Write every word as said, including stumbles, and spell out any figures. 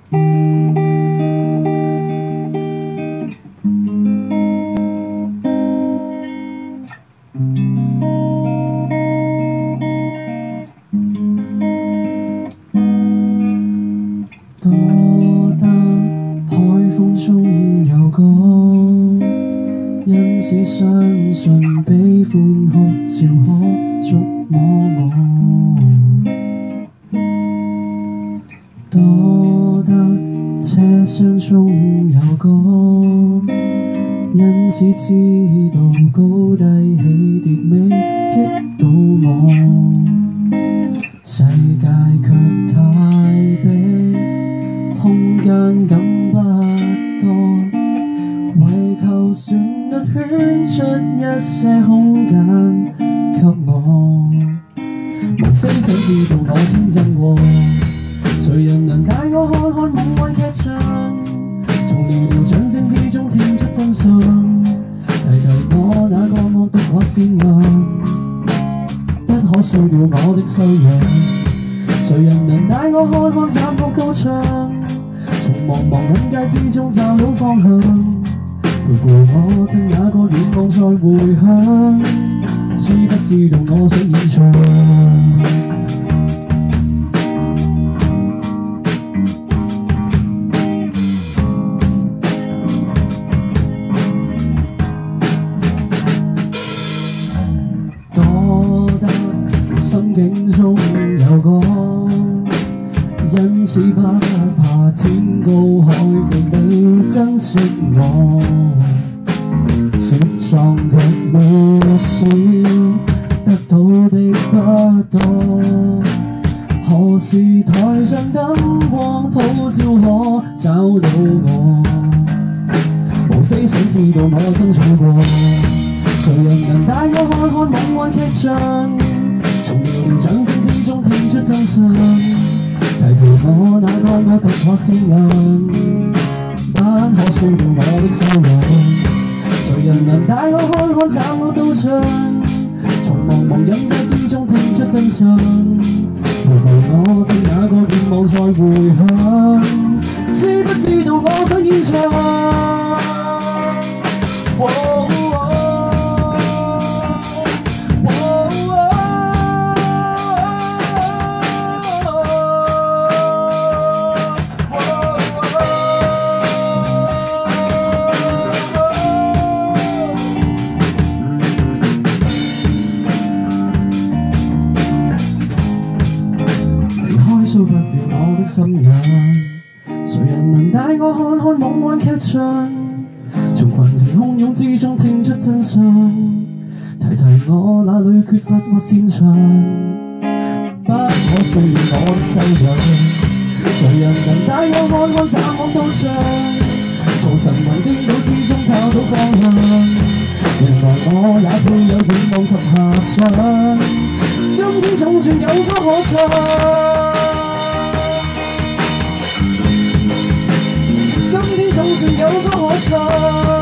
多得海風中有歌，因此相信比歡哭笑可觸摸我。多得車廂中有歌，因此知道高低起跌未擊到我。世界卻太逼，空間感不多，為求旋律圈出一些空間給我。無非想知道我天真過，誰人能帶我看看夢幻劇場？從寥寥掌聲之中聽出真相，提提我那個惡毒或善良，不可掃掉我的修養。誰人能帶我看看殘酷道場？從茫茫人界之中找到方向，陪陪我聽那個願望在回響，知不知道我想演唱？多得心境中有歌，因此不怕天高海闊地珍惜我。雪藏卻沒死，得到的不多。何時台上燈光普照可找到我？無非想知道我爭取過，誰人能帶我看看夢幻劇場？從遙遙掌聲之中聽出真相，提提我那個惡毒或善良，不可掃掉我的修養。誰人能帶我看看殘酷道場？從茫茫人界之中聽出真相，陪陪我聽那個願望在回響，知不知道我想演唱？哦掃不了我的心眼，誰人能帶我看看夢幻劇場？從群情洶湧之中聽出真相，提提我哪裏缺乏或擅長，不可掃掉我的修養。誰人能帶我看看殘酷道場？從神魂顛倒之中找到方向，原來我也配有願望及遐想，今天總算有歌可唱。今天總算有歌可唱。